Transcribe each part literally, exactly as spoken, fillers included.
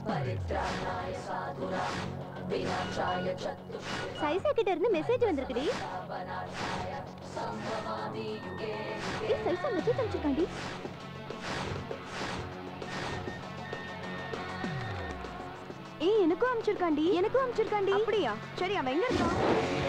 சைசா கிட்ட இருந்து மெசேஜ் வந்திருக்குடி. ஏய் சைசா மெசேஜ் அனுப்பிச்சிருக்காண்டி. ஏய் எனக்கும் அனுப்பிச்சிருக்காண்டி. எனக்கும் அனுப்பிச்சிருக்காண்டி. அப்படியா? சரி அவன் எங்க இருக்கான்?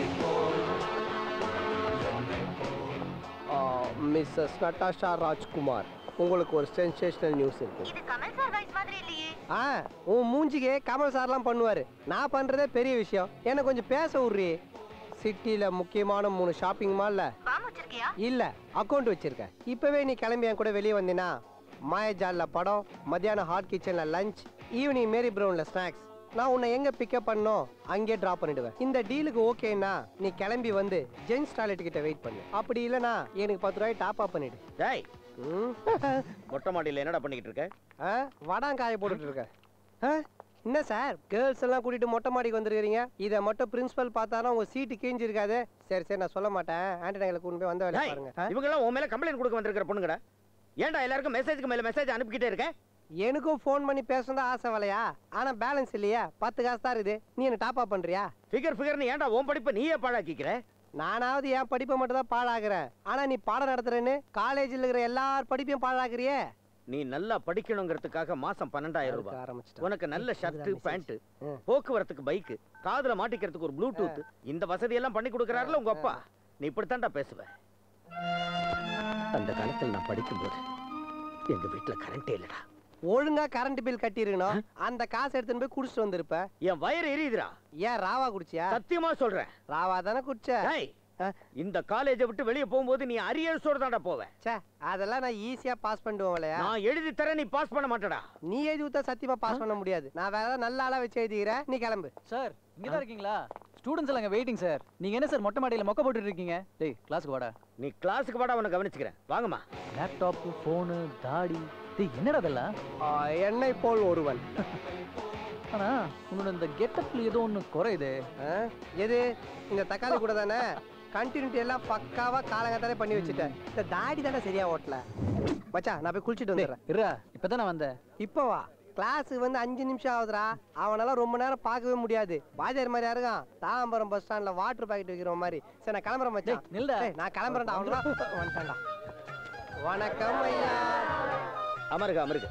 மிஸ்ஸஸ் நட்டாஷா ராஜ்குமார், உங்களுக்கு ஒரு சென்சேஷனல் நியூஸ் இருக்கு. இது கமல் சார் வாய்ஸ் மாதிரி இல்லையே. ஆ உன் மூஞ்சிக்கே கமல் சார்லாம் பண்ணுவாரு. நான் பண்றதே பெரிய விஷயம். என்ன கொஞ்சம் பேச விடுறி. சிட்டில முக்கியமான மூணு ஷாப்பிங் மால்ல இல்ல அக்கௌண்ட் வச்சிருக்கேன். இப்பவே நீ கிளம்பி என் கூட வெளியே வந்தீனா மாயஜால்ல படம், மத்தியானம் ஹாட் கிச்சன்ல லஞ்ச், ஈவினிங் மேரி பிரவுன்ல ஸ்நாக்ஸ். நான் உன்னை எங்க பிக்கப் பண்ணோம் அங்கே டிராப் பண்ணிடுவேன். இந்த டீலுக்கு ஓகேனா நீ கிளம்பி வந்து ஜென்ஸ் டாய்லெட் கிட்ட வெயிட் பண்ணு. அப்படி இல்லனா எனக்கு பத்து ரூபாய் டாப் அப் பண்ணிடு. டேய் மொட்டை மாடியில் என்னடா பண்ணிக்கிட்டு இருக்க? வடாங்காய போட்டுட்டு இருக்க. என்ன சார் கேர்ள்ஸ் எல்லாம் கூட்டிட்டு மொட்டை மாடிக்கு வந்துருக்கீங்க? இதை மட்டும் பிரின்சிபல் பார்த்தாலும் உங்க சீட்டு கிழிஞ்சிருக்காது. சரி சரி நான் சொல்ல மாட்டேன். ஆண்டனிகளை கூட்டு போய் வந்த வேலை பாருங்க. இவங்க எல்லாம் உன் மேல கம்ப்ளைண்ட் கொடுக்க வந்திருக்கிற பொண்ணுங்கடா. ஏன்டா எல்லாருக்கும் மெசேஜ்க்கு மேல மெசேஜ் அனுப்பிக்கிட்டே இருக்க? எனக்கும் ஃபோன் பண்ணி பேசணும் தான் ஆசை வலையா. ஆனா பேலன்ஸ் இல்லையா? பத்து காசு தான் இருக்குது. நீ என்ன டாப் அப் பண்றியா? ஃபிகர் ஃபிகர்னு ஏன்டா உன் படிப்பை நீயே பாழாக்கிக்கிற? நானாவது என் படிப்பை மட்டும் தான் பாழாக்குறேன். ஆனா நீ பாடம் நடத்துறேன்னு காலேஜில் இருக்கிற எல்லார் படிப்பையும் பாழாக்குறியே. நீ நல்லா படிக்கணுங்கிறதுக்காக மாசம் பன்னெண்டாயிரம் ரூபாய், உனக்கு நல்ல ஷர்ட் பேண்ட், போக்குவரத்துக்கு பைக்கு, காதுல மாட்டிக்கிறதுக்கு ஒரு ப்ளூடூத், இந்த வசதி எல்லாம் பண்ணி கொடுக்கறாருல உங்க அப்பா. நீ இப்படித்தான்டா பேசுவ. அந்த காலத்தில் நான் படிக்கும்போது எங்க வீட்டுல கரண்டே இல்லடா. ஒழுங்கா கரண்ட் பில் கட்டிருக்கணும். அந்த காசு எடுத்துன்னு போய் குடிச்சிட்டு வந்திருப்ப. என் வயிறு எரியுதுடா. ஏன் ராவா குடிச்சியா? சத்தியமா சொல்றேன் ராவா தானே குடிச்ச. இந்த காலேஜை விட்டு வெளியே போகும்போது நீ அரியர்ஸோட தான்டா போவேன். சே அதெல்லாம் நான் ஈஸியா பாஸ் பண்ணிடுவேன். நான் எழுதி தரேன், நீ பாஸ் பண்ண மாட்டடா. நீ எழுதி ஊத்தா சத்தியமா பாஸ் பண்ண முடியாது. நான் வேற ஏதாவது நல்ல ஆளா வச்சு எழுதிக்கிறேன். நீ கிளம்பு. சார் இங்கதான் இருக்கீங்களா? ஸ்டூடெண்ட்ஸ் எல்லாம் வெயிட்டிங் சார். நீங்க என்ன சார் மொட்டை மாடியில மொக்க போட்டுட்டு இருக்கீங்க? டேய் கிளாஸ்க்கு வாடா. நீ கிளாஸ்க்கு வாடா, உன்னை கவனிச்சுக்கிறேன். வாங்கம்மா. லேப்டாப், போனு, தாடி, டேய் என்னடா அதெல்லாம்? என்னை போல் ஒருவன். ஆனா உன்னோட இந்த கெட்டப்ல ஏதோ ஒண்ணு குறையுது. எது? இந்த தக்காளி கூட தானே கண்டினியூட்டி எல்லாம் பக்காவா காலங்கத்தாலே பண்ணி வச்சுட்டேன். இந்த தாடி தானே சரியா ஓட்டல. மச்சா நான் போய் குளிச்சுட்டு வந்துடுறேன். இருடா இப்பதான் நான் வந்தேன். இப்போ வா. கிளாஸுக்கு வந்து அஞ்சு நிமிஷம் ஆகுதுரா. அவனால ரொம்ப நேரம் பார்க்கவே முடியாது. பாஜார் மாதிரி இருக்கான். தாம்பரம் பஸ் ஸ்டாண்ட்ல வாட்டர் பாக்கெட் வைக்கிற மாதிரி. சரி நான் கிளம்புறேன் மச்சான். நில்டா. நான் கிளம்புறேன்டா. அவ்வளவுதான் வந்துட்டான்டா. வணக்கம் ஐயா. அமருக அமருக.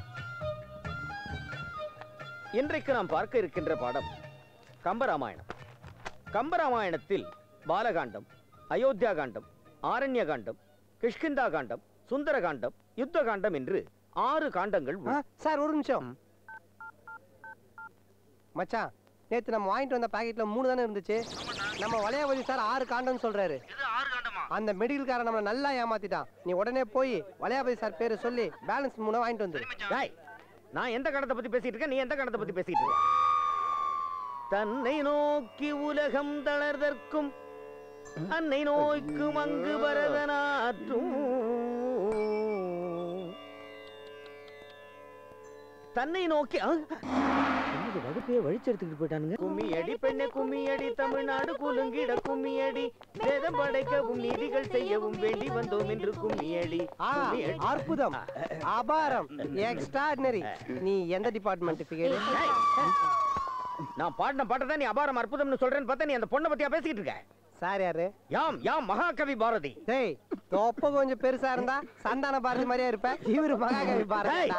இன்றைக்கு நாம் பார்க்க இருக்கின்ற பாடம் கம்பராமாயணம். கம்பராமாயணத்தில் பாலகாண்டம், அயோத்தியா காண்டம், ஆரண்ய காண்டம், கிஷ்கிந்தா காண்டம், சுந்தர காண்டம், யுத்த காண்டம் என்று ஆறு காண்டங்கள். சார் ஒரு நிமிஷம் மச்சான். நேத்து நம்ம வாங்கிட்டு வந்த பாக்கெட்ல மூணு தானே இருந்துச்சு. நம்ம வளையாபதி சார் ஆறு காண்டம் சொல்றாரு. அந்த மெடிக்கல் காரன் நம்மள நல்லா ஏமாத்திட்டான். நீ உடனே போய் வளையாபதி சார் பேரை சொல்லி பேலன்ஸ் மூணு வாங்கிட்டு வந்து. நான் எந்த காண்டத்தை பத்தி பேசிட்டு இருக்கேன், நீ எந்த காண்டத்தை பத்தி பேசிட்டு இருக்க? தன்னை நோக்கி உலகம் தளர்தற்கும் அன்னை நோய்க்கும் அங்கு பரதனாற்றும். தன்னை நோக்கி வகுப்பையே வழிச்செடுத்துக்கிட்டு போயிட்டானுங்க. கும்மியடி பெண்ணே கும்மியடி, தமிழ்நாடு குலுங்கிட கும்மியடி, வேதம் படைக்கவும் நீதிகள் செய்யவும் வேண்டி வந்தோம் என்று கும்மியடி. அற்புதம், அபாரம், எக்ஸ்ட்ராடினரி. நீ எந்த டிபார்ட்மெண்ட்? நான் பாடின பாட்டதான் நீ அபாரம் அற்புதம்னு சொல்றேன்னு பார்த்தா நீ அந்த பொண்ணை பத்தியா பேசிக்கிட்டு இருக்க? சார் யாரு? யாம் யாம் மகாகவி பாரதி. டேய் தொப்ப கொஞ்சம் பெருசா இருந்தா சந்தான பாரதி மாதிரியா இருப்ப. இவரு மகாகவி பாரதி.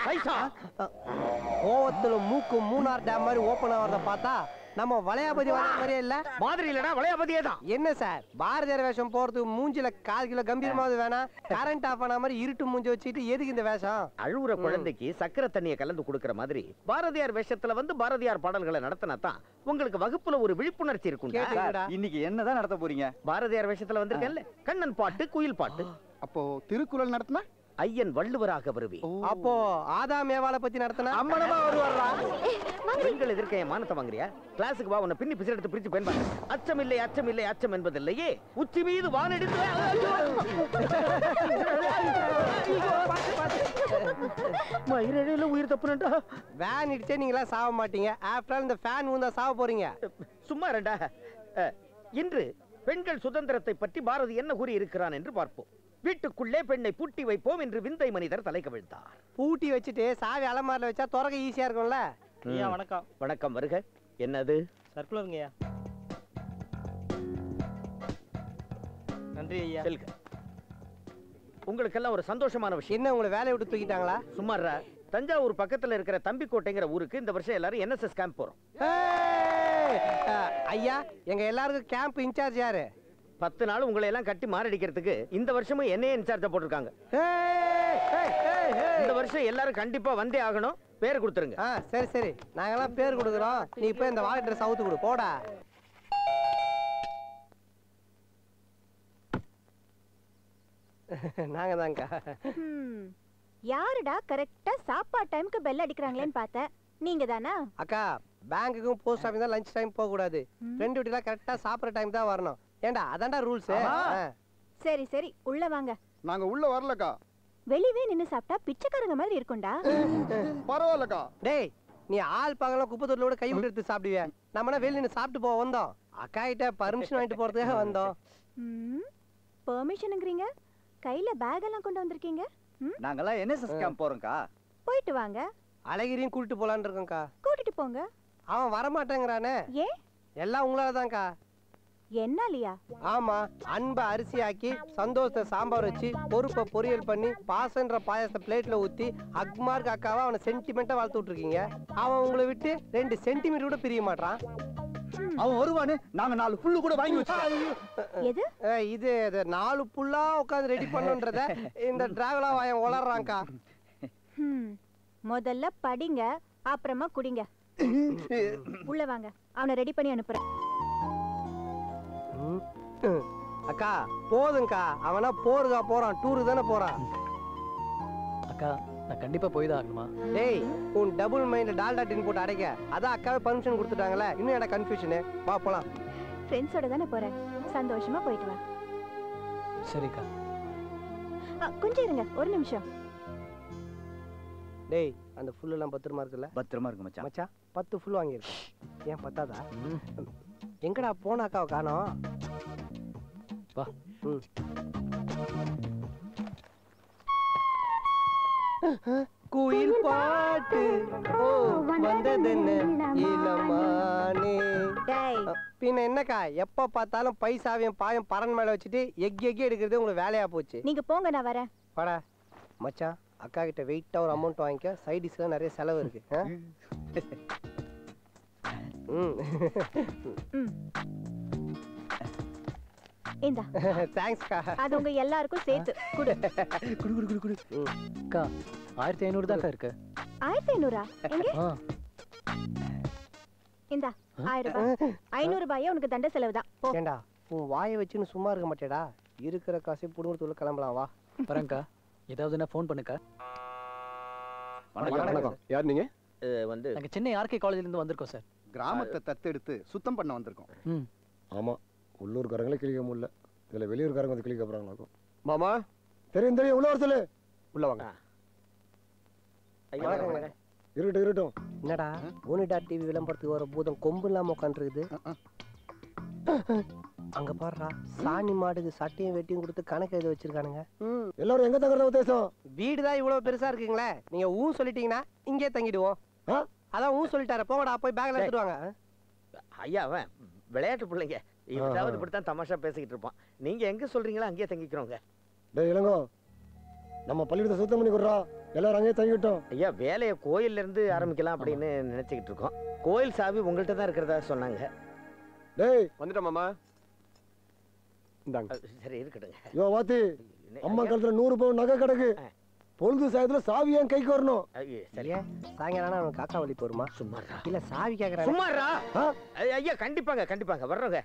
கோவத்துல மூக்கு மூணார் டேம் மாதிரி ஓபன் ஆகிறத பார்த்தா நம்ம வளையாபதி வர மாதிரியே இல்ல. மாதிரி இல்லடா, வளையாபதியே தான். என்ன சார் பாரதியார் வேஷம் போறதுக்கு மூஞ்சில கால் கிலோ கம்பீரமாவது வேணா. கரண்ட் ஆஃப் ஆன மாதிரி இருட்டு மூஞ்சி வச்சுட்டு எதுக்கு இந்த வேஷம்? அழுவுற குழந்தைக்கு சக்கரை தண்ணியை கலந்து கொடுக்கற மாதிரி பாரதியார் வேஷத்துல வந்து பாரதியார் பாடல்களை நடத்தினா தான் உங்களுக்கு வகுப்புல ஒரு விழிப்புணர்ச்சி இருக்கும். இன்னைக்கு என்னதான் நடத்த போறீங்க? பாரதியார் வேஷத்துல வந்திருக்கேன்ல, கண்ணன் பாட்டு, குயில் பாட்டு. அப்போ திருக்குறள் நடத்தினா ஐயன் வள்ளுவராக வருவேன். அப்போ ஆதாம் ஏவாளை பத்தி நடத்தினா அம்மனமா வருவாரா? பெண்கள் எதிர்க்க என் மானத்தை வாங்குறியா? கிளாஸுக்கு வா, உன்னை பின்னி பிசு எடுத்து பிரிச்சு பயன்படுற. அச்சம் இல்லை அச்சம் இல்லை அச்சம் என்பதில்லையே, உச்சி மீது வானெடுத்து மயிரிழையில உயிர் தப்புனண்டா. வேன் இடிச்சே நீங்களா சாவ மாட்டீங்க. ஆஃப்டர் ஆல் இந்த ஃபேன் ஊந்தா சாவ போறீங்க. சும்மா ரெண்டா. இன்று பெண்கள் சுதந்திரத்தை பற்றி பாரதி என்ன கூறி இருக்கிறான் என்று பார்ப்போம். வீட்டுக்குள்ளே பெண்ணை பூட்டி வைப்போம் என்று விந்தை மனிதர் தலை கவிழ்த்தார். பூட்டி வச்சுட்டு சாவி அலமாரில வச்சா திறக்க ஈஸியா இருக்கும்ல. ஐயா வணக்கம். வணக்கம், வருக. என்னது? சர்க்குலருங்கய்யா. நன்றி ஐயா. செல்க. உங்களுக்கெல்லாம் ஒரு சந்தோஷமான விஷயம். என்ன உங்களை வேலையை விட்டு தூக்கிட்டாங்களா? சும்மாரா. தஞ்சாவூர் பக்கத்துல இருக்கிற தம்பிக்கோட்டைங்கிற ஊருக்கு இந்த வருஷம் எல்லாரும் என்எஸ்எஸ் கேம்ப் போறோம். ஐயா, எங்க எல்லாருக்கும் கேம்ப் இன்சார்ஜ் யாரு? பத்து நாள் உங்களை எல்லாம் கட்டி மாரடிக்கிறதுக்கு இந்த வருஷமும் என்னையே இன்சார்ஜா போட்டிருக்காங்க. இந்த வருஷம் எல்லாரும் கண்டிப்பா வந்தே ஆகணும். பேர் கொடுத்துருங்க. ஆ சரி சரி, நாங்கெல்லாம் பேர் கொடுக்குறோம். நீ இப்போ இந்த வாழை ட்ரெஸ் அவுத்து கொடு, போடா. நாங்க தாங்க. யாருடா கரெக்டா சாப்பாடு டைம்க்கு பெல் அடிக்கறாங்களேன்னு பார்த்தேன். நீங்க தானா? அக்கா, பேங்க்குக்கும் போஸ்ட் ஆஃபீஸ் தான் லஞ்ச் டைம் போக கூடாது. ஃப்ரெண்ட் வீட்டுல கரெக்டா சாப்பிட்ற டைம் தான் வரணும். ஏண்டா அதான்டா ரூல்ஸ். சரி சரி, உள்ள வாங்க. நாங்க உள்ள வரலக்கா. வெளியவே நின்னு சாப்பிட்டா பிச்சைக்காரங்க மாதிரி இருக்கும்டா. பரவாயில்லக்கா. டேய், நீ ஆள் பகலாம் குப்பை தொட்டிலோட கை விட்டு எடுத்து சாப்பிடுவியா? நம்மனா வெளிய நின்னு சாப்பிட்டு போக வந்தோம். அக்கா கிட்ட பர்மிஷன் வாங்கிட்டு போறதுக்காக வந்தோம். ம், பெர்மிஷன்ங்கறீங்க? கையில பேக் எல்லாம் கொண்டு வந்திருக்கீங்க? நாங்கலாம் என்எஸ்எஸ் கேம்ப் போறோம்க்கா. போயிட்டு வாங்க. அழகிரியும் கூட்டிட்டு போலான்னு இருக்கோம்க்கா. கூட்டிட்டு போங்க. அவன் வர மாட்டேங்கிறானே. ஏ? எல்லாம் உங்களால தான்க்கா. என்னாலியா? ஆமா, அன்பை அரிசியாக்கி, சந்தோஷத்தை சாம்பார் வச்சு, பொறுப்பை பொரியல் பண்ணி, பாசன்ற பாயசத்தை பிளேட்ல ஊத்தி, அக்மார்க் அக்காவை அவனை சென்டிமெண்டா வளர்த்து விட்டுருக்கீங்க. அவன் உங்களை விட்டு ரெண்டு சென்டிமீட்டர் கூட பிரிய மாட்டான். அவன் வருவானே, நாங்க நாலு புல்லு கூட வாங்கி வச்சோம். எது? இது இது நாலு புல்லா உட்காந்து ரெடி பண்ணுன்றத இந்த டிராவலா வாயன் உளறான்க்கா. முதல்ல படிங்க, அப்புறமா குடிங்க. உள்ள வாங்க, அவனை ரெடி பண்ணி அனுப்புறேன். அக்கா போதுங்கக்கா, அவனா போருக்கா போறான், டூரு தானே போறான். அக்கா, நான் கண்டிப்பா போய் தான் ஆகணுமா? டேய், உன் டபுள் மைண்ட்ல டால்டா டின் போட்டு அடைக்க, அதான் அக்காவே பர்மிஷன் கொடுத்துட்டாங்களே, இன்னும் என்ன கன்ஃபியூஷனு? வா போலாம். ஃப்ரெண்ட்ஸோட தானே போறேன், சந்தோஷமா போயிட்டு வா. சரிக்கா. கொஞ்சம் இருங்க, ஒரு நிமிஷம். டேய், அந்த ஃபுல் எல்லாம் பத்திரமா இருக்குல்ல? பத்திரமா இருக்கு மச்சான். மச்சான், பத்து ஃபுல் வாங்கியிருக்கேன். ஏன் பத்தாதா? எங்கடா போன அக்காவை காணோம்? வா. ம். குயில் பாட்டு ஓ வந்ததென்ன இளமானே. பின்ன என்னக்கா, எப்ப பார்த்தாலும் பைசாவையும் பாயும் பரன் மேல வச்சுட்டு எக் எக்கி எடுக்கிறது உங்களுக்கு வேலையா போச்சு. நீங்க போங்க, நான் வரேன். வாடா மச்சான், அக்கா கிட்ட வெயிட்டா ஒரு அமௌண்ட் வாங்கிக்க. சைட் டிஷ்க்கு நிறைய செலவு இருக்கு. இந்தா. தேங்க்ஸ்க்கா. அது உங்க எல்லாருக்கும் சேர்த்து குடு. குடு குடு குடு குடு. அக்கா, ஆயிரத்தி ஐநூறு தான் இருக்கு. ஆயிரத்தி ஐநூறா? எங்க? இந்தா, ஆயிரம் ரூபாய். ஐநூறு ரூபாயே உனக்கு தண்ட செலவு தான். ஏண்டா, உன் வாயை வச்சுன்னு சும்மா இருக்க மாட்டேடா. இருக்கிற காசை புடுங்குறதுல கிளம்பலாம். வா வரேன்க்கா. ஏதாவதுன்னா ஃபோன் பண்ணுக்கா. வணக்கம். யார் நீங்க? வந்து நாங்க சென்னை ஆர் கே காலேஜ்ல இருந்து வந்திருக்கோம் சார். கிராமத்தை தத்தெடுத்து சுத்தம் பண்ண வந்திருக்கோம். ம். ஆமா, உள்ளூர்காரங்களே கிளிக்க முடியல, இதுல வெளியூர்காரங்க வந்து கிளிக்க போறாங்க. மாமா தெரியும் தெரியும், உள்ள வர சொல்லு. உள்ள வாங்க. இருக்கட்டும் இருக்கட்டும். என்னடா, ஓனிடா டிவி விளம்பரத்துக்கு வர பூதம் கொம்பு இல்லாம உட்காந்துருக்குது. அங்க பாடுறா, சாணி மாடுக்கு சட்டையும் வெட்டியும் கொடுத்து கணக்கு எழுத வச்சிருக்கானுங்க. எல்லாரும் எங்க தங்குறத உத்தேசம்? வீடுதான் இவ்வளவு பெருசா இருக்குங்களே, நீங்க ஊ சொல்லிட்டீங்கன்னா இங்கே தங்கிடுவோம். அதான் ஊ சொல்லிட்டாரு, போங்கடா போய் பேக்ல எடுத்துட்டு வாங்க. ஐயா, அவன் விளையாட்டு பிள்ளைங்க, இவதாவது இப்படித்தான் தமாஷா பேசிக்கிட்டு இருப்பான். நீங்க எங்க சொல்றீங்களோ அங்கேயே தங்கிக்கிறோங்க. டேய் இளங்கோ, நம்ம பள்ளிக்கூடத்தை சுத்தம் பண்ணி கொடுறா, எல்லாரும் அங்கேயே தங்கிட்டோம். ஐயா, வேலையை கோயில்ல இருந்து ஆரம்பிக்கலாம் அப்படின்னு நினைச்சுக்கிட்டு இருக்கோம். கோயில் சாவி உங்கள்கிட்ட தான் இருக்கிறதா சொன்னாங்க. டேய் வந்துட்டோம் மாமா. இந்தாங்க. சரி இருக்கட்டுங்க. யோ வாத்தி, அம்மா காலத்துல நூறு பவுன் நகை கிடக்கு, பொழுது சாயத்துல சாவி என் கைக்கு வரணும். சரியா, சாயங்காலம் அவனுக்கு காக்கா வலி போருமா? சும்மாரா. இல்ல சாவி கேக்குறேன். சும்மாரா. ஐயா கண்டிப்பாங்க கண்டிப்பாங்க வர்றோங்க.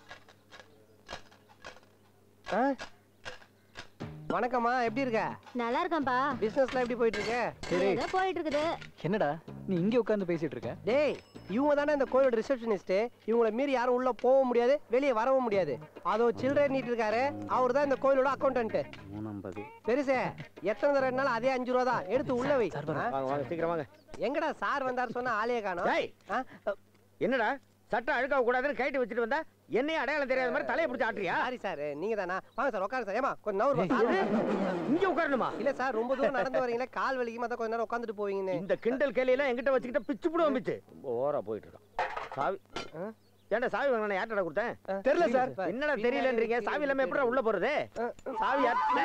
வணக்கம்மா, எப்படி இருக்க? நல்லா இருக்கேன்பா. பிசினஸ்லாம் எப்படி போயிட்டு இருக்கு? ஏதோ போயிட்டு இருக்குது. என்னடா நீ இங்க உட்கார்ந்து பேசிட்டு இருக்க? டேய், இவங்க தானே இந்த கோயிலோட ரிசப்ஷனிஸ்ட். இவங்களை மீறி யாரும் உள்ள போக முடியாது, வெளியே வரவும் முடியாது. அதோ சில்லறை நீட்டு இருக்காரு, அவர் தான் இந்த கோயிலோட அக்கௌண்டன்ட். பெருசே, எத்தனை தடவைனாலும் அதே அஞ்சு ரூபா தான், எடுத்து உள்ள வை. வாங்க வாங்க சீக்கிரம் வாங்க. எங்கடா சார் வந்தாரு சொன்னா ஆளையே காணோம். என்னடா சட்டை அழுக்க கூடாதுன்னு கைட்டு வச்சுட்டு வந்தா என்னைய அடையாளம் தெரியாத மாதிரி தலையை பிடிச்சி ஆட்டுறியா? சாரி சார், நீங்க தானா? வாங்க சார் உட்காருங்க சார். ஏமா கொஞ்சம் நவரு. இங்க உட்காரணுமா? இல்ல சார், ரொம்ப தூரம் நடந்து வரீங்களா, கால் வலிக்குமா, அதான் கொஞ்ச நேரம் உட்காந்துட்டு போவீங்கன்னு. இந்த கிண்டல் கேலியெல்லாம் என்கிட்ட வச்சுக்கிட்ட பிச்சு புடுவோம் பிச்சு. ஓரா போயிட்டு இருக்கான். சாவி ஏன்டா சாவி வாங்கினா யார்ட்டா கொடுத்தேன்? தெரியல சார். என்னடா தெரியலன்றீங்க? சாவி இல்லாம எப்படி உள்ள போறது? சாவி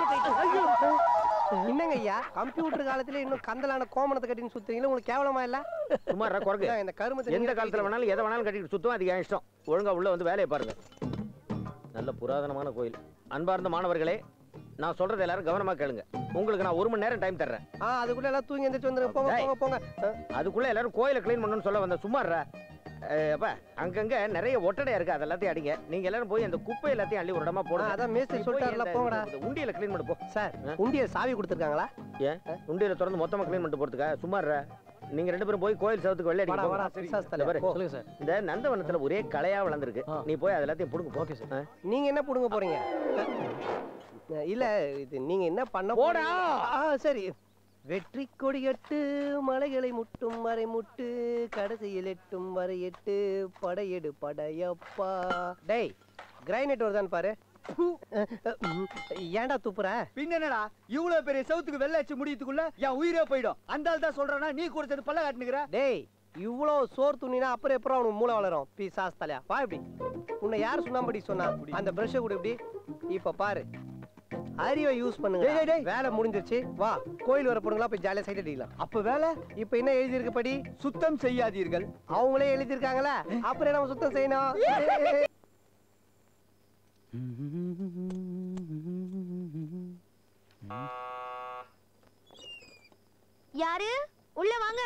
என்னங்க ஐயா, கம்ப்யூட்டர் காலத்துல இன்னும் கந்தலான கோமணத்தை கட்டின்னு சுத்துறீங்களா? உங்களுக்கு கேவலமா இல்ல? சும்மா குறைக்கு. இந்த கருமத்தை எந்த காலத்துல வேணாலும் எதை வேணாலும் கட்டிட்டு சுத்துவோம், அது என் இஷ்டம். ஒழுங்கா உள்ள வந்து வேலையை பாருங்க. நல்ல புராதனமான கோயில். அன்பார்ந்த மாணவர்களே, நான் சொல்றது எல்லாரும் கவனமா கேளுங்க. உங்களுக்கு நான் ஒரு மணி நேரம் டைம் தர்றேன். ஆ, அதுக்குள்ள எல்லாம் தூங்கி எந்திரிச்சு வந்துருங்க. போங்க போங்க போங்க. அதுக்குள்ள எல்லாரும் கோயிலை கிளீன் பண்ணணும்னு சொல்ல வந்த. சும்மா அப்ப அங்கங்க நிறைய ஒட்டடையா இருக்கு, அது எல்லாத்தையும் அடிங்க. நீங்க எல்லாரும் போய் அந்த குப்பை எல்லாத்தையும் அள்ளி ஒரு இடமா போடுங்க. அதான் மேஸ்திரி சொல்லிட்டாருல, போங்கடா. உண்டியல கிளீன் பண்ணி போ. சார், உண்டியல சாவி கொடுத்துருக்காங்களா? ஏன் உண்டியல திறந்து மொத்தமா கிளீன் பண்ணிட்டு போறதுக்கா? சும்மா நீங்க ரெண்டு பேரும் போய் கோயில் சவுத்துக்கு வெள்ளை அடிக்க போங்க. இந்த நந்தவனத்துல ஒரே களையா வளர்ந்துருக்கு, நீ போய் அது எல்லாத்தையும் புடுங்க. Okay sir. நீங்க என்ன புடுங்க போறீங்க? இல்ல, இது நீங்க என்ன பண்ண போடா? சரி. வெற்றி கொடியட்டு மலைகளை முட்டும் வரை முட்டு, கடைசியில் எட்டும் வரை எட்டு, படையெடு படையப்பா. டேய், கிரைனேட் வருதான் பாரு. ஏன்டா துப்புற? பின்ன என்னடா, இவ்வளவு பெரிய சவுத்துக்கு வெள்ளாச்சு முடியத்துக்குள்ள என் உயிரே போயிடும். அந்த ஆள் தான் சொல்றானா, நீ குடிச்சது பல்ல காட்டுனுக்குற. டேய், இவ்வளவு சோறு துணினா அப்புறம் எப்பறம் அவனுக்கு மூளை வளரும்? பி சாஸ் தலையா, வா இப்படி. உன்னை யார் சுண்ணாம்படி சொன்னா? அந்த பிரஷை கூட இப்படி. இப்ப பாரு, அறிவை யூஸ் பண்ணுங்க. வேலை முடிஞ்சிருச்சு, வா கோயில் வர போடுங்களா, போய் ஜாலியா சைட் அடிக்கலாம். அப்ப வேலை இப்ப என்ன எழுதி இருக்கு படி? சுத்தம் செய்யாதீர்கள். அவங்களே எழுதிருக்காங்களா, அப்புறம் நம்ம சுத்தம் செய்யணும். யாரு உள்ள வாங்க.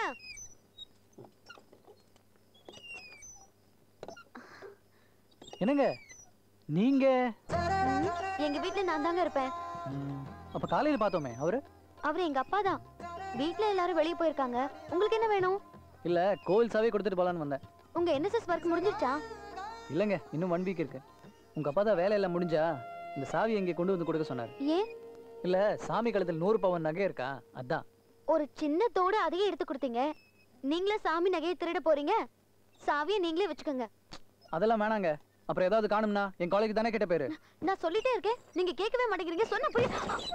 என்னங்க நீங்க? எங்க வீட்ல நான் தாங்க இருப்பேன். அப்ப காலையில பார்த்தோமே அவரு? அவரு எங்க அப்பா தான். வீட்ல எல்லாரும் வெளிய போயிருக்காங்க. உங்களுக்கு என்ன வேணும்? இல்ல, கோவில் சாவி கொடுத்துட்டு போலான்னு வந்தேன். உங்க என்எஸ்எஸ் வர்க் முடிஞ்சிருச்சா? இல்லங்க, இன்னும் ஒன் வீக் இருக்கு. உங்க அப்பா தான் வேலை எல்லாம் முடிஞ்சா இந்த சாவி எங்க கொண்டு வந்து கொடுக்க சொன்னார். ஏன்? இல்ல, சாமி கழுத்தில் நூறு பவன் நகை இருக்கா, அதான். ஒரு சின்ன தோடு அதையே எடுத்து கொடுத்தீங்க. நீங்களே சாமி நகையை திருட போறீங்க? சாவியை நீங்களே வச்சுக்கோங்க. அதெல்லாம் வேணாங்க. அப்புறம் ஏதாவது காணும்னா என் காலேஜ் தானே கேட்ட பேரு. நான் சொல்லிட்டே இருக்கேன், நீங்க கேட்கவே மாட்டேங்கிறீங்க. சொன்ன புரிய.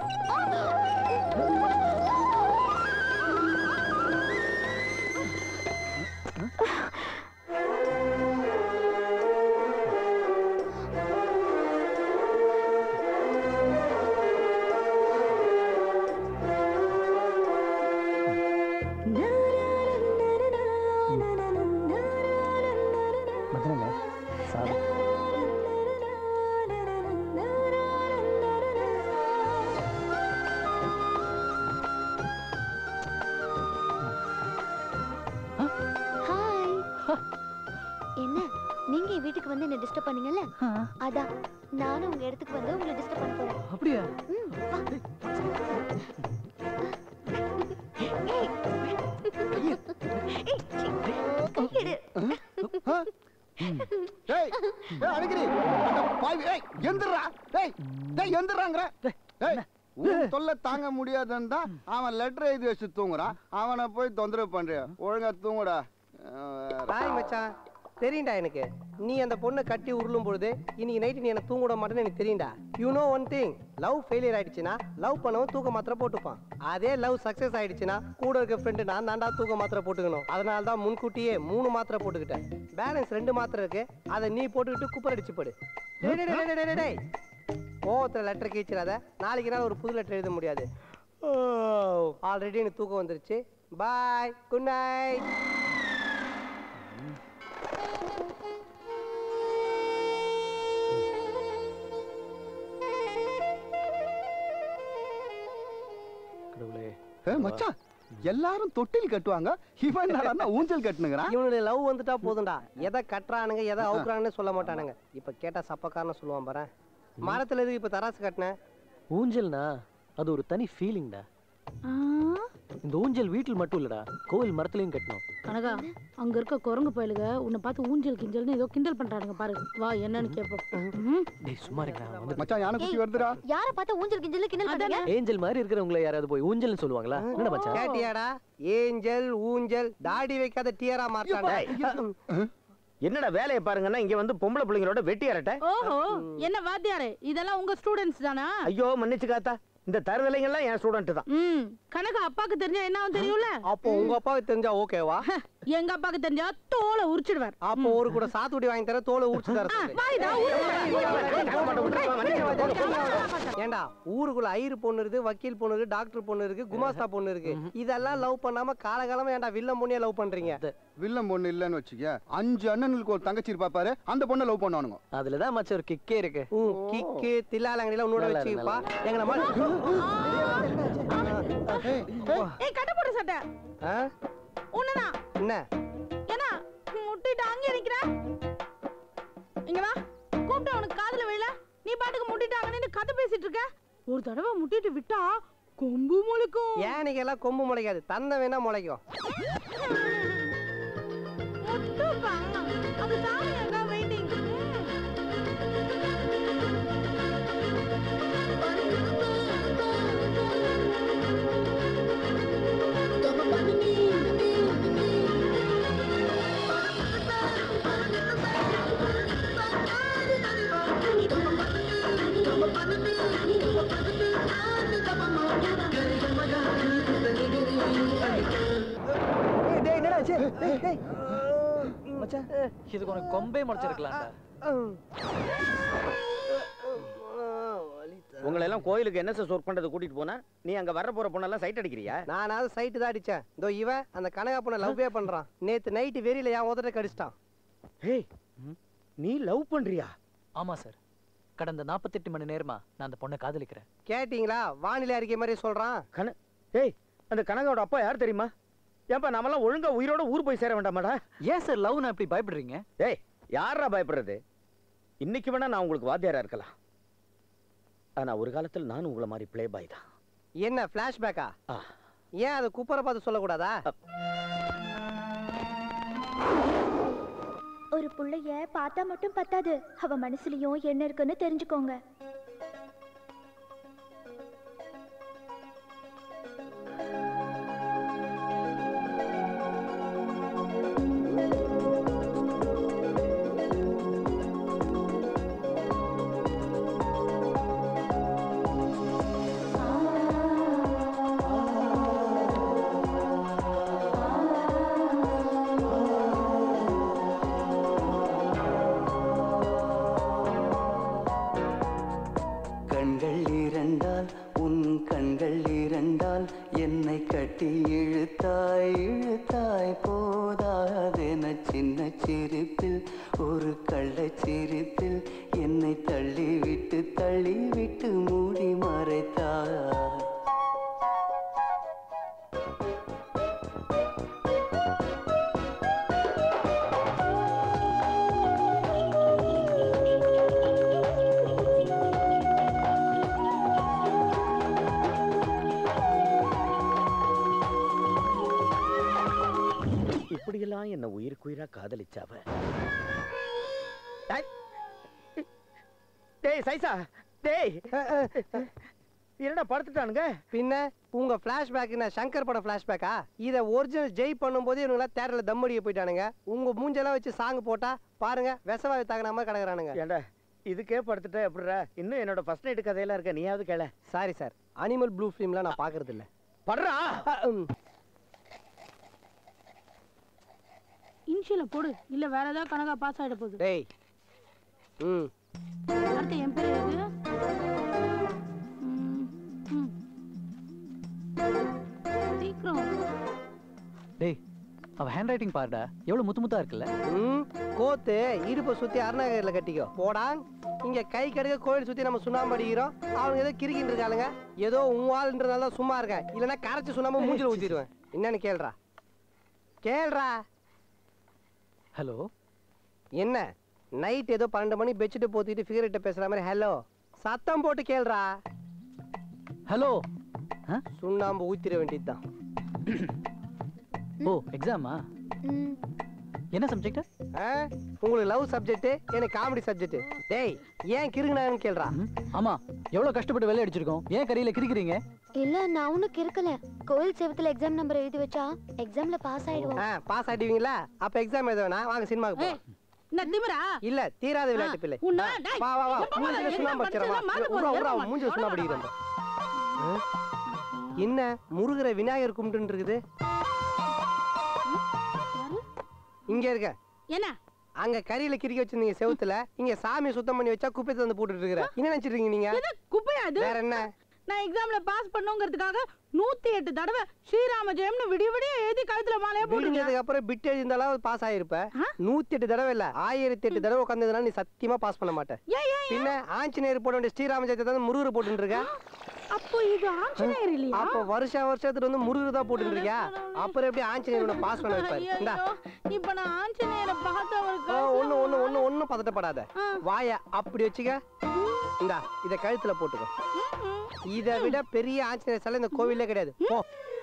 வீட்டுக்கு வந்து என்ன டிஸ்டர்ப் பண்ணீங்கல்ல, அதான் நானும் உங்க இடத்துக்கு வந்து உங்களை டிஸ்டர்ப் பண்ண போறேன். அப்படியா? டேய் டேய் அழகிரி பாய் டேய் எந்திரா டேய் டேய் எந்திராங்கற டேய் உன் தொல்லை தாங்க முடியாதேன்னா அவன் லெட்டர் எழுதி வச்சு தூங்குறான். அவனை போய் தொந்தரவு பண்றியா? ஒழுங்கா தூங்குடா. பாய் மச்சான், தெரியும்டா எனக்கு. நீ அந்த பொண்ணை கட்டி உருளும் பொழுது இன்னைக்கு நைட்டு நீ எனக்கு தூங்க விட மாட்டேன்னு எனக்கு தெரியும்டா. You know one thing, love failure ஆயிடுச்சுன்னா லவ் பண்ணவன் தூக்க மாத்திரை போட்டுப்பான். அதே லவ் சக்சஸ் ஆயிடுச்சுன்னா கூட இருக்க ஃப்ரெண்டு நான் தாண்டா தூக்க மாத்திரை போட்டுக்கணும். அதனால தான் முன்கூட்டியே மூணு மாத்திரை போட்டுக்கிட்டேன். பேலன்ஸ் ரெண்டு மாத்திரை இருக்கு, அதை நீ போட்டுக்கிட்டு குப்பர் அடிச்சு போடு. கோவத்தில் லெட்டர் கீச்சிடாத, நாளைக்கு நாள் ஒரு புது லெட்டர் எழுத முடியாது. ஆல்ரெடி எனக்கு தூக்கம் வந்துருச்சு. Bye, good night. மச்சான், எல்லாரும் தொட்டில் கட்டுவாங்க, இவன் என்னடா ஊஞ்சல் கட்டுனுங்கறான். இவனுடைய லவ் வந்துட்டா போதும்டா. எதை கட்டுறானுங்க எதை அவுக்குறானுன்னு சொல்ல மாட்டானுங்க. இப்ப கேட்டா சப்பக்காரன்னு சொல்லுவான் பாரு. மரத்துல எதுக்கு இப்ப தராசு கட்டின? ஊஞ்சல்னா அது ஒரு தனி ஃபீலிங்டா. இந்த ஊஞ்சல் வீட்டில் மட்டும் இல்லடா, கோவில் மரத்துலயும் கட்டணும். கனகா, அங்க இருக்க குரங்கு பயலுக உன்னை பார்த்து ஊஞ்சல் கிஞ்சல்னு ஏதோ கிண்டல் பண்றானுங்க பாரு. வா என்னன்னு கேப்போம். டேய் சும்மா இருடா. வந்து மச்சான் யானை குட்டி வருதுடா. யாரை பார்த்து ஊஞ்சல் கிஞ்சல்னு கிண்டல் பண்றீங்க? ஏஞ்சல் மாதிரி இருக்கறவங்கள யாராவது போய் ஊஞ்சல்னு சொல்லுவாங்களா? என்னடா மச்சான் கேட்டியாடா? ஏஞ்சல் ஊஞ்சல் தாடி வைக்காத டியரா மாட்டானே. என்னடா வேலையை பாருங்கன்னா இங்க வந்து பொம்பளை பிள்ளைங்களோட வெட்டி அரட்ட. ஓஹோ, என்ன வாத்தியாரே இதெல்லாம் உங்க ஸ்டூடண்ட்ஸ் தானா? ஐயோ மன்னிச்சுக்காத்தா, இந்த தருதலைங்க எல்லாம் என் ஸ்டூடண்ட் தான். ம், கனகா அப்பாக்கு தெரிஞ்சா என்ன ஆகும் தெரியும்ல? அப்போ உங்க அப்பாவுக்கு தெரிஞ்சா ஓகேவா? எங்க அப்பாக்கு தெரிஞ்சா தோலை உரிச்சிடுவார். அப்போ ஒரு கூட சாத்துக்குடி வாங்கி தர, தோலை உரிச்சு தர. ஏண்டா ஊருக்குள்ள ஐயர் பொண்ணு இருக்கு, வக்கீல் பொண்ணு இருக்கு, டாக்டர் பொண்ணு இருக்கு, குமாஸ்தா பொண்ணு இருக்கு. இதெல்லாம் லவ் பண்ணாம காலகாலமா ஏன்டா வில்லம் பொண்ணியா லவ் பண்றீங்க? வில்லம் பொண்ணு இல்லன்னு வச்சுக்க, அஞ்சு அண்ணனுக்கு ஒரு தங்கச்சி இருப்பா பாரு, அந்த பொண்ணை லவ் பண்ணுவானுங்க. அதுலதான் மச்ச ஒரு கிக்கே இருக்கு. கிக்கு தில்லாலங்கடியில உன்னோட வச்சுப்பா. எங்க நம்ம ஏய் கட்ட போடு சட்டை. உன்னனா என்ன ஏனா முட்டிட்டு அங்க நிக்கிற? இங்க வா. கூப்பிட்டா உனக்கு காதுல விழல. நீ பாட்டுக்கு முட்டிட்டு அங்க நின்னு கதை பேசிட்டு இருக்க. ஒரு தடவை முட்டிட்டு விட்டா கொம்பு முளைக்கும். ஏனிக்கு எல்லாம் கொம்பு முளைக்காது, தன்னை வேணா முளைக்கும். முட்டுப்பா. அது சாமி அங்க வெயிட்டிங். மச்சான் இதுக்கு உனக்கு கொம்பே முளைச்சிருக்கலாம்டா. உங்களை எல்லாம் கோயிலுக்கு என்ன சார் ஒர்க் பண்றது கூட்டிட்டு போனா நீ அங்க வர போற பொண்ணெல்லாம் சைட் அடிக்கிறியா? நானாவது சைட்டு தான் அடிச்சேன். இதோ இவன் அந்த கனகா பொண்ணை லவ்வே பண்றான். நேத்து நைட்டு வெறியில என் உதட்ட கடிச்சிட்டான். ஏய் நீ லவ் பண்றியா? ஆமா சார், கடந்த நாற்பத்தெட்டு மணி நேரமா நான் அந்த பொண்ணை காதலிக்கிறேன். கேட்டீங்களா? வானிலை அறிக்கை மாதிரி சொல்றான். கன ஏய் அந்த கனகாவோட அப்பா யார் தெரியுமா? ஏன்பா நாமெல்லாம் ஒழுங்கா உயிரோட ஊர் போய் சேர வேண்டாமாடா? ஏன் சார் லவ் நான் இப்படி பயப்படுறீங்க? ஏய் யாரா பயப்படுறது? இன்னைக்கு வேணா நான் உங்களுக்கு வாத்தியாரா இருக்கலாம், ஆனா ஒரு காலத்தில் நானும் உங்களை மாதிரி பிளே பாய் தான். என்ன பிளாஷ்பேக்கா? ஏன் அதை குப்பரை பார்த்து சொல்லக்கூடாதா? ஒரு புள்ளைய பார்த்தா மட்டும் பத்தாது, அவ மனசுலயும் என்ன இருக்குன்னு தெரிஞ்சுக்கோங்க. இப்படியெல்லாம் என்ன உயிருக்குயிரா காதலிச்சாவ. டேய் சைசா, டேய் என்னடா படுத்துட்டானுங்க? பின்ன உங்க பிளாஷ்பேக் என்ன சங்கர் படம் பிளாஷ்பேக்கா? இத ஒரிஜினல் ஜெய் பண்ணும்போது இவங்க தேட்டர்ல தம் அடிக்க போயிட்டானுங்க. உங்க மூஞ்செல்லாம் வச்சு சாங் போட்டா பாருங்க விஷவாயு தாங்கின மாதிரி கிடக்குறானுங்க. ஏண்டா இதுக்கே படுத்துட்டா எப்படிடா? இன்னும் என்னோட ஃபர்ஸ்ட் நைட் கதையெல்லாம் இருக்க, நீயாவது கேள. சாரி சார், அனிமல் ப்ளூ ஃபிலிம்லாம் நான் பாக்குறது இல்ல. படுறா. இன்ஷியல போடு, இல்ல வேற ஏதாவது கனகா பாஸ் ஆயிட போகுது. டேய் ம் அடுத்து என் பேர் எது? சீக்கிரம். டேய் அவ ஹேண்ட் ரைட்டிங் பாருடா, எவ்வளவு முத்து முத்தா இருக்குல்ல. ம் கோத்து இடுப்பை சுத்தி அருணாகரில் கட்டிக்கோ போடா. இங்க கை கடுக்க கோயில் சுத்தி நம்ம சுண்ணாம்பு அடிக்கிறோம். அவங்க ஏதோ கிறுக்கின்னு இருக்காளுங்க. ஏதோ உன்வாள்ன்றதால சும்மா இருக்கேன், இல்லைன்னா கரைச்சி சுண்ணாம்பு மூஞ்சில ஊத்திடுவேன். என்னன்னு கேள்றா கேள்றா. ஹலோ, என்ன நைட் ஏதோ பன்னெண்டு மணி பெட்ஷீட் போத்திட்டு ஃபிகர்கிட்ட பேசுற மாதிரி ஹலோ சத்தம் போட்டு கேள்றா. ஹலோ, சுண்ணாம்பு ஊத்திர வேண்டியதுதான். ஓ எக்ஸாமா? என்ன சப்ஜெக்ட்? உங்களுக்கு லவ் சப்ஜெக்ட், எனக்கு காமெடி சப்ஜெக்ட். டேய் ஏன் கிறுக்குனான்னு கேள்றா. ஆமா, எவ்வளவு கஷ்டப்பட்டு வேலை அடிச்சிருக்கோம், ஏன் கரையில கிறுக்குறீங்க? இல்ல நான் ஒன்னும் கிறுக்கல. கோயில் செவத்துல எக்ஸாம் நம்பர் எழுதி வச்சா எக்ஸாம்ல பாஸ் ஆயிடுவோம். பாஸ் ஆயிடுவீங்களா? அப்ப எக்ஸாம் எழுத வேணா, வாங்க சினிமாக்கு போலாம். என்ன திமிரா இல்ல தீராத விளையாட்டு பிள்ளை உன்ன டேய் வா வா வா மூஞ்சில சுண்ணாம்பு அடிச்சறவா உறா உறா மூஞ்சில சுண்ணாம்பு அடிக்கிறேன் என்ன முருகரை விநாயகர் கும்பிட்டு இருக்குது இங்க இருக்க என்ன அங்க கரியில கிறுக்கி வச்சிருந்தீங்க செவுத்துல இங்க சாமி சுத்தம் பண்ணி வச்சா குப்பை வந்து போட்டுட்டு இருக்கற என்ன நினைச்சிட்டு இருக்கீங்க நீங்க இது குப்பையா இது வேற என்ன நான் எக்ஸாம்ல பாஸ் பண்ணனும்ங்கிறதுக்காக நூத்தி எட்டு தடவை ஸ்ரீராம ஜெயம்னு விடிய விடிய எழுதி கழுத்துல மாலைய போடுங்க அதுக்கு அப்புறம் பிட் எழுதினாலும் பாஸ் ஆயிருப்ப நூத்தி எட்டு தடவை இல்ல ஆயிரத்தி எட்டு தடவை உட்கார்ந்ததுனால நீ சத்தியமா பாஸ் பண்ண மாட்ட பின்ன ஆஞ்சநேயர் போட வேண்டிய ஸ்ரீராம ஜெயத்தை தான் முருகர் போட்டுட்டு இருக்க அப்போ இது ஆஞ்சநேயர் இல்லையா அப்ப வருஷ வருஷத்துல வந்து முருகர் தான் போட்டுட்டு இருக்கியா அப்புறம் எப்படி ஆஞ்சநேயர் உன்னை பாஸ் பண்ண வைப்பாரு இந்தா இப்ப நான் ஆஞ்சநேயரை பார்த்தவருக்கு ஒண்ணு ஒண்ணு ஒண்ணு ஒண்ணு பதட்டப்படாத வாய அப்படி வச்சுக்க இந்தா இத கழுத்துல போட்டுக்கோ இத விட பெரிய ஆஞ்சநேயர் சிலை இந்த கோவிலே கிடையாது போ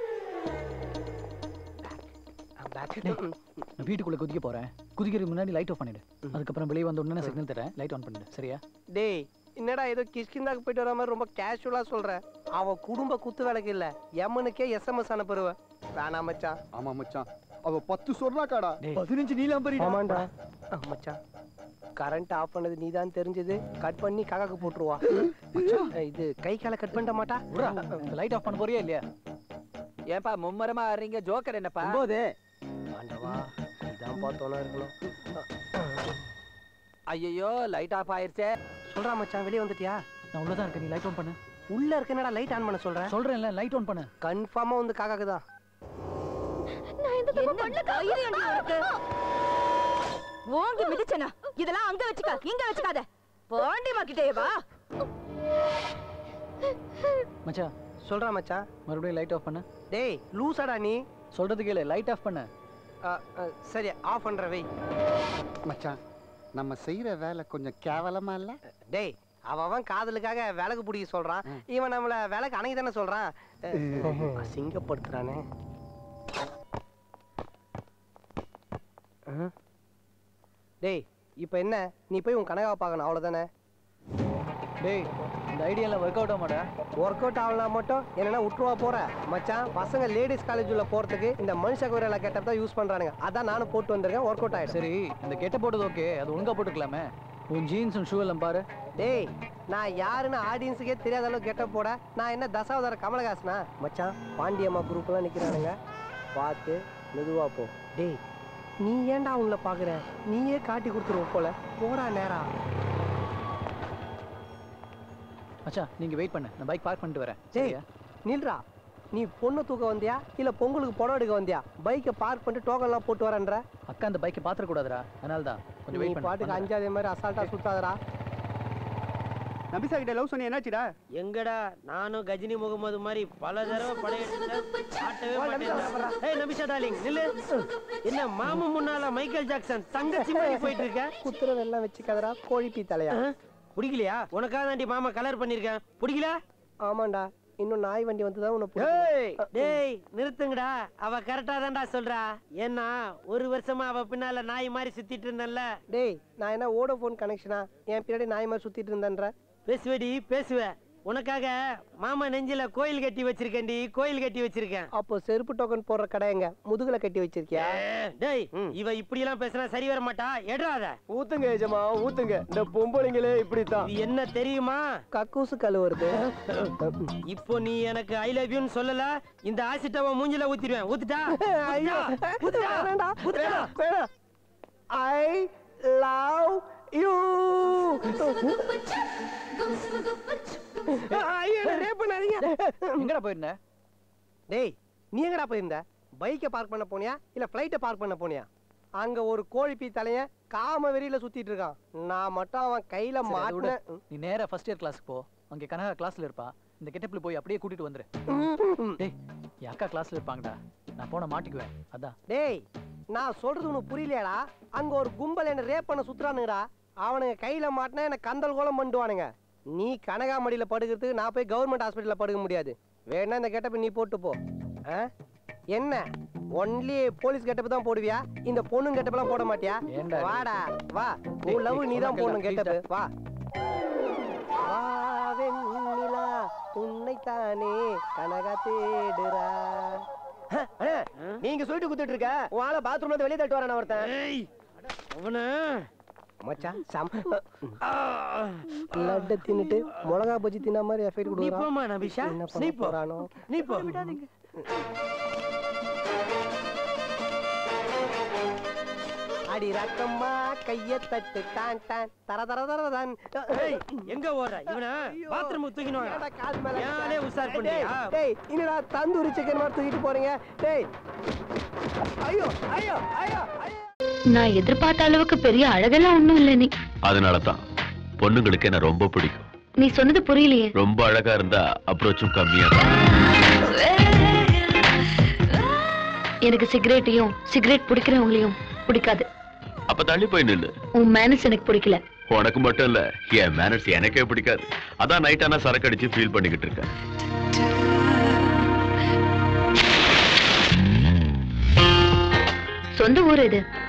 நான் வீட்டுக்குள்ள குதிக்க போறேன் குதிக்கிறதுக்கு முன்னாடி லைட் ஆஃப் பண்ணிடு அதுக்கப்புறம் வெளியே வந்த உடனே சிக்னல் தரேன் லைட் ஆன் பண்ணிடு சரியா டேய் என்னடா ஏதோ கிஷ்கிந்தாக்கு போயிட்டு வர மாதிரி ரொம்ப கேஷுவலா சொல்ற அவ குடும்ப குத்து விளக்கு இல்ல எம்மனுக்கே எஸ்எம்எஸ் அனுப்புறவ வேணாம் மச்சான் ஆமா மச்சான் அவ பத்து சொல்றாக்காடா பதினஞ்சு நீலாம்பரி ஆமாண்டா மச்சான் கரண்ட் ஆஃப் பண்ணது நீதான் தெரிஞ்சது கட் பண்ணி காக்காக்கு போட்டுருவா இது கை கால கட் பண்ண மாட்டா லைட் ஆஃப் பண்ண போறியா இல்லையா ஏன்பா மும்மரமா ஆறீங்க ஜோக்கர் என்னப்பா போதே ஆண்டவா இதான் பார்த்தோனா இருக்கணும் ஐயோ லைட் ஆஃப் ஆயிருச்சே சொல்றா மச்சான் வெளிய வந்துட்டியா நான் உள்ளதான் இருக்கேன் நீ லைட் ஆன் பண்ணு உள்ள இருக்க என்னடா லைட் ஆன் பண்ண சொல்றேன் சொல்றேன்ல லைட் ஆன் பண்ணு கன்ஃபார்மா வந்து காக்காக்கு தான் நான் எந்த தப்பு பண்ணல கையில உனக்கு ஓங்கி மிதிச்சனா இதெல்லாம் அங்க வெச்சுக்க இங்க வெச்சுக்காத பாண்டி மாக்கிட்டே வா மச்சான் சொல்றா மச்சான் மறுபடியும் லைட் ஆஃப் பண்ணு டேய் லூசாடா நீ சொல்றது கேளு லைட் ஆஃப் பண்ணு சரி ஆஃப் பண்ற வை மச்சான் நம்ம செய்யற வேலை கொஞ்சம் கேவலமா இல்ல டேய் அவன் காதலுக்காக விளக்கு பிடிக்க சொல்றான் இவன் நம்மள விளக்கு அணைக்கு தானே சொல்றான் அசிங்கப்படுத்துறானே டேய் இப்போ என்ன நீ போய் உன் கனகாவை பார்க்கணும் அவ்வளோதானே டேய் இந்த ஐடியாலாம் ஒர்க் அவுட் ஆமாடா ஒர்க் அவுட் ஆகலாம் மட்டும் என்னன்னா விட்டுருவா போற மச்சான் பசங்க லேடிஸ் காலேஜ் உள்ள போறதுக்கு இந்த மனுஷ கோயில கெட்டப் தான் யூஸ் பண்றானுங்க அதான் நானும் போட்டு வந்திருக்கேன் ஒர்க் அவுட் ஆயிடும் சரி இந்த கெட்ட போட்டது ஓகே அது ஒழுங்கா போட்டுக்கலாமே உன் ஜீன்ஸ் ஷூ எல்லாம் பாரு டேய் நான் யாருன்னு ஆடியன்ஸுக்கே தெரியாத அளவுக்கு கெட்டப் போட நான் என்ன தசாவதார கமலஹாசனா மச்சான் பாண்டியம்மா குரூப்லாம் நிக்கிறானுங்க பார்த்து மெதுவா போ டேய் நீ ஏன்டா அவங்கள பாக்குற நீயே காட்டி கொடுத்துருவ போல போடா நேரா மச்சான் நீங்க வெயிட் பண்ணு நான் பைக் பார்க் பண்ணிட்டு வரேன் டேய் நில்றா நீ பொண்ணு தூக்க வந்தியா இல்ல பொங்கலுக்கு புடவை எடுக்க வந்தியா பைக்கை பார்க் பண்ணிட்டு டோக்கன்லாம் போட்டு வரேன்ற அக்கா அந்த பைக்கை பாத்திர கூடாதுடா அதனால தான் கொஞ்சம் வெயிட் பண்ணு பாட்டுக்கு அஞ்சாதே மாதிரி அசால்ட்டா சுத்தாதடா நபிசா கிட்ட லவ் சொன்னி என்னாச்சுடா எங்கடா நானும் கஜினி முகமது மாதிரி பல தடவை படையெடுத்தேன் ஏய் நபிசா டார்லிங் நில்லு என்ன மாமு முன்னால மைக்கேல் ஜாக்சன் தங்கச்சி மாதிரி போயிட்டு இருக்க குத்துறதெல்லாம் வச்சுக்காதடா கோழிப்பி தலையா பிடிக்கலையா உனக்காக தாண்டி மாமா கலர் பண்ணிருக்கேன் பிடிக்கல ஆமாண்டா இன்னும் நாய் வண்டி வந்துதான் உனக்கு டேய் நிறுத்துங்கடா அவ கரெக்டா தான்டா சொல்றா ஏன்னா ஒரு வருஷமா அவ பின்னால நாய் மாதிரி சுத்திட்டு இருந்தேன்ல டேய் நான் என்ன வோடோஃபோன் கனெக்ஷனா என் பின்னாடி நாய் மாதிரி சுத்திட்டு இருந்தேன்ற பேசுவடி பேசுவ உனக்காக மாமா நெஞ்சில கோயில் கட்டி வச்சிருக்கேன்டி கோயில் கட்டி வச்சிருக்கேன் அப்போ செருப்பு டோக்கன் போடுற கடை எங்க முதுகுல கட்டி வச்சிருக்கியா டேய் இவ இப்படி எல்லாம் பேசினா சரி வர மாட்டா எடுறாத ஊத்துங்க ஏஜமா ஊத்துங்க இந்த பொம்பளைங்களே இப்படித்தான் என்ன தெரியுமா கக்கூசு கழுவுறது இப்போ நீ எனக்கு ஐ லவ் யூன்னு சொல்லல இந்த ஆசிட்டவ மூஞ்சில ஊத்திடுவேன் ஊத்துட்டா ஐ லவ் யூ எங்கடா போயிருந்த டேய் நீ எங்கடா போயிருந்த பைக்கை பார்க் பண்ண போனியா இல்ல பிளைட்டை பார்க் பண்ண போனியா அங்க ஒரு கோழிப்பி தலைய காம வெறியில சுத்திட்டு இருக்கான் நான் மட்டும் அவன் கையில மாட்டின நீ நேரா ஃபர்ஸ்ட் இயர் கிளாஸ்க்கு போ அங்க கனகா கிளாஸ்ல இருப்பா இந்த கெட்டப்ல போய் அப்படியே கூட்டிட்டு வந்துரு டேய் என் அக்கா கிளாஸ்ல இருப்பாங்கடா நான் போன மாட்டிக்குவேன் அதான் டேய் நான் சொல்றது உனக்கு புரியலையாடா அங்க ஒரு கும்பல் என்ன ரேப் பண்ண சுத்துறானுங்கடா அவனுங்க கையில மாட்டினா என்ன கந்தல் கோலம் பண்ணிடுவானுங்க நீ கனகாமடியில படுக்கிறதுக்கு நான் போய் கவர்மெண்ட் ஹாஸ்பிட்டல்ல படுக்க முடியாது வேணா இந்த கெட்டப் நீ போட்டு போ என்ன ஒன்லி போலீஸ் கெட்டப் தான் போடுவியா இந்த பொண்ணு கெட்டப்லாம் போட மாட்டியா வாடா வா உன் லவ் நீ தான் போடணும் கெட்டப் வா வெண்ணிலா உன்னைத்தானே கனகா தேடுறா நீங்க சொல்லிட்டு குத்துட்டு இருக்க உன் ஆளை பாத்ரூம்ல இருந்து வெளியே தட்டு வரான ஒருத்தன் அவன மச்சான் சம் லட்ட தின்னுட்டு மிளகா பஜ்ஜி தின்ன மாதிரி எஃபெக்ட் நீ கொடுக்குறான். போமா நபிஷா என்ன நீ பண்ண போ போறானோ? நீ போ விடாதீங்க. அடி ரக்கம்மா கைய தட்டு டான் டான் தர தர தர தான். ஏய் எங்க ஓடுற இவன பாத்ரூம் தூக்கினோம் ஏன்டா கால் மேல யானே உசார் பண்ணியா டேய் இன்னடா தந்தூரி சிக்கன் மாதிரி தூக்கிட்டு போறீங்க டேய் ஐயோ ஐயோ ஐயோ ஐயோ நான் எதிர்பார்த்த அளவுக்கு பெரிய அழகெல்லாம் ஒண்ணும் இல்ல நீ. அதனால தான் பொண்ணுங்களுக்கு என்ன ரொம்ப பிடிக்கும். நீ சொன்னது புரியலையே. ரொம்ப அழகா இருந்தா அப்ரோச்சும் கம்மியா தான். எனக்கு சிகரெட்டையும் சிகரெட் பிடிக்கிறவங்களையும் பிடிக்காது. அப்ப தள்ளி போய் நில்லு. உன் மேனஸ் எனக்கு பிடிக்கல. உனக்கு மட்டும் இல்ல என் மேனர்ஸ் எனக்கே பிடிக்காது. அதான் நைட் ஆனா சரக்கு அடிச்சு ஃபீல் பண்ணிக்கிட்டு இருக்கேன். சொந்த ஊர் இது.